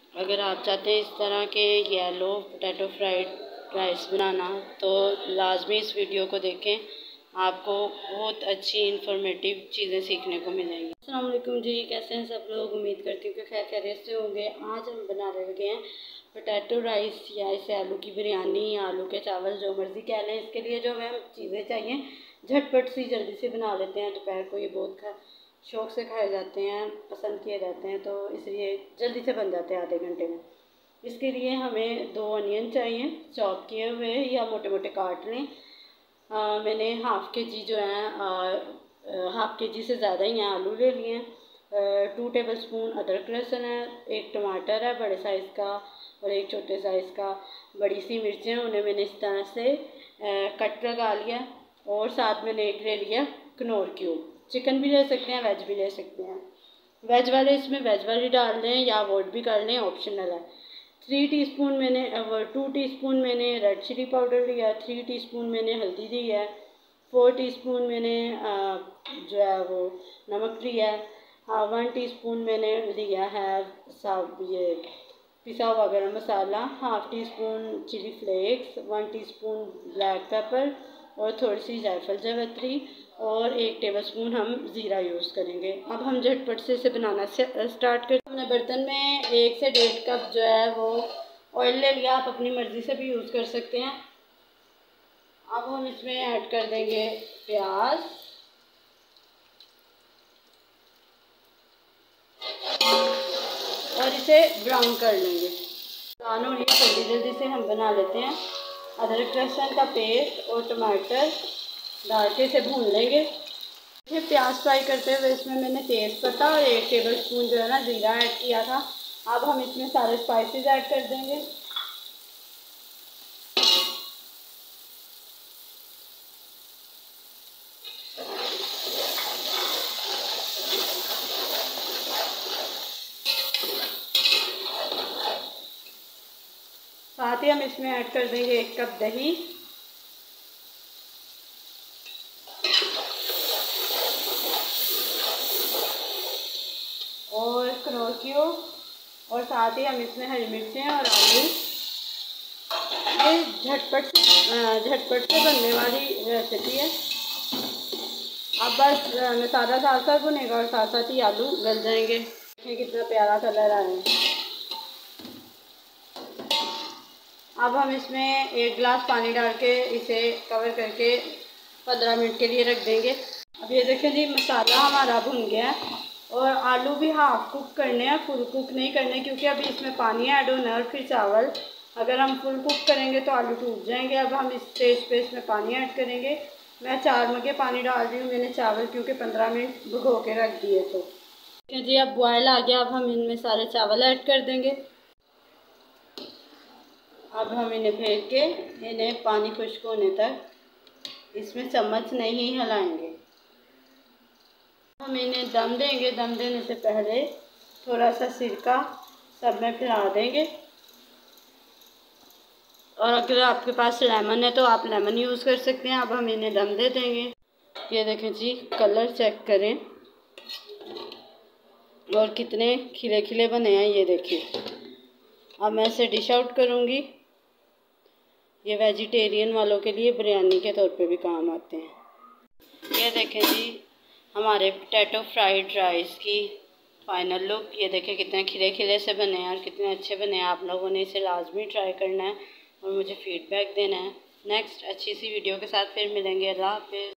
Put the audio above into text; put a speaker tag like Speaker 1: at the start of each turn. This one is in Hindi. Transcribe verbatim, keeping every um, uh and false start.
Speaker 1: अगर आप चाहते हैं इस तरह के येलो पोटैटो फ्राइड राइस बनाना तो लाजमी इस वीडियो को देखें, आपको बहुत अच्छी इंफॉर्मेटिव चीज़ें सीखने को मिलेंगी। अस्सलाम वालेकुम जी, कैसे हैं सब लोग। उम्मीद करती हूँ कि खैर खैरियत से होंगे। आज हम बनाने लगे हैं पोटैटो राइस या इसे आलू की बिरयानी या आलू के चावल, जो मर्ज़ी कह लें। इसके लिए जो हमें चीज़ें चाहिए झटपट सी जल्दी से बना लेते हैं। दोपहर को ये बहुत खा शौक़ से खाए जाते हैं, पसंद किए जाते हैं, तो इसलिए जल्दी से बन जाते हैं आधे घंटे में। इसके लिए हमें दो अनियन चाहिए चॉप किए हुए या मोटे मोटे काट लें। आ, मैंने हाफ़ के जी जो है हाफ़ के जी से ज़्यादा ही यहाँ आलू ले लिए हैं। टू टेबल स्पून अदरक लहसुन है, एक टमाटर है बड़े साइज़ का और एक छोटे साइज़ का। बड़ी सी मिर्चें उन्हें मैंने इस तरह से कट लगा लिया और साथ में एक ले लिया कनौर क्यूब। चिकन भी ले सकते हैं, वेज भी ले सकते हैं। वेज वाले इसमें वेज वाली डाल दें या अवॉइड भी कर लें, ऑप्शनल है। थ्री टीस्पून मैंने टू टीस्पून मैंने रेड चिली पाउडर लिया, थ्री टीस्पून मैंने हल्दी ली है, फोर टीस्पून मैंने जो है वो नमक लिया है, हाँ वन टीस्पून मैंने लिया है सब ये पिसा हुआ गरम मसाला, half teaspoon chilli flakes, one teaspoon black pepper और थोड़ी सी जायफल जावित्री और एक टेबलस्पून हम ज़ीरा यूज़ करेंगे। अब हम झटपट से इसे बनाना से स्टार्ट करते हैं। हमने बर्तन में एक से डेढ़ कप जो है वो ऑयल ले लिया, आप अपनी मर्ज़ी से भी यूज़ कर सकते हैं। अब हम इसमें ऐड कर देंगे प्याज और इसे ब्राउन कर लेंगे। ब्राउन हो रही है, जल्दी जल्दी से हम बना लेते हैं। अदरक लहसुन का पेस्ट और टमाटर डाल के इसे भून लेंगे। ये प्याज फ्राई करते हुए इसमें मैंने तेज़ पत्ता और एक टेबल स्पून जो है ना ज़ीरा ऐड किया था। अब हम इसमें सारे स्पाइसेस ऐड कर देंगे। साथ ही हम इसमें ऐड कर देंगे एक कप दही और कनौर क्यूब और साथ ही हम इसमें हरी मिर्चें और आलू। ये झटपट झटपट से बनने वाली रेसिपी है। अब बस मसाला साथ साथ भुनेगा और साथ साथ ही आलू गल जाएंगे। देखिए कितना प्यारा कलर आ रहा है। अब हम इसमें एक गिलास पानी डाल के इसे कवर करके पंद्रह मिनट के लिए रख देंगे। अब ये देखें जी, मसाला हमारा भुन गया है और आलू भी हाफ कुक करने हैं, फुल कुक नहीं करने, क्योंकि अभी इसमें पानी ऐड होना है और फिर चावल। अगर हम फुल कुक करेंगे तो आलू टूट जाएंगे। अब हम इस स्टेज पे इसमें पानी ऐड करेंगे। मैं चार मग्गे पानी डाल रही हूँ मैंने चावल, क्योंकि पंद्रह मिनट भिगो के रख दिए थे। ठीक है जी, अब बॉयल आ गया। अब हम इनमें सारे चावल ऐड कर देंगे। अब हम इन्हें फेर के इन्हें पानी खुश्क होने तक इसमें चम्मच नहीं हिलाएंगे। हम इन्हें दम देंगे। दम देने से पहले थोड़ा सा सिरका सब में फिरा देंगे और अगर आपके पास लेमन है तो आप लेमन यूज़ कर सकते हैं। अब हम इन्हें दम दे देंगे। ये देखें जी, कलर चेक करें और कितने खिले खिले बने हैं, ये देखिए। अब मैं इसे डिश आउट करूँगी। ये वेजिटेरियन वालों के लिए बिरयानी के तौर पे भी काम आते हैं। ये देखें जी, हमारे पोटैटो फ्राइड राइस की फ़ाइनल लुक। ये देखें कितने खिले खिले से बने हैं और कितने अच्छे बने हैं। आप लोगों ने इसे लाजमी ट्राई करना है और मुझे फ़ीडबैक देना है। नेक्स्ट अच्छी सी वीडियो के साथ फिर मिलेंगे। अल्लाह हाफ़िज़।